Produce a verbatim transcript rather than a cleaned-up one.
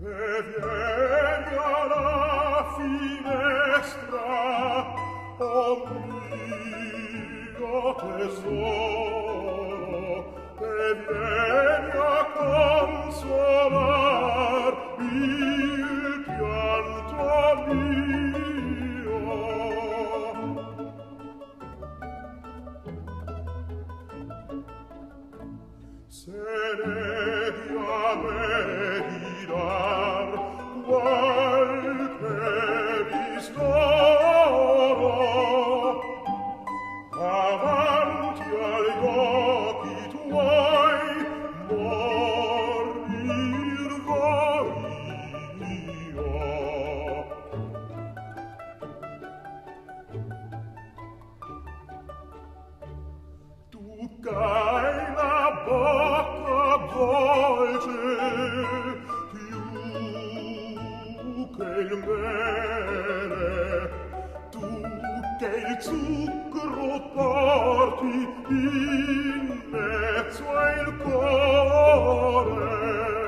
vieni alla finestra, oh mio tesoro, e vieni a consolar il pianto mio. Se devi a me dar qualche ristoro, avanti agli occhi tuoi morir voglio. Tu c'hai la bocca dolce più che il mele, tu che il zucchero porti in mezzo al cuore.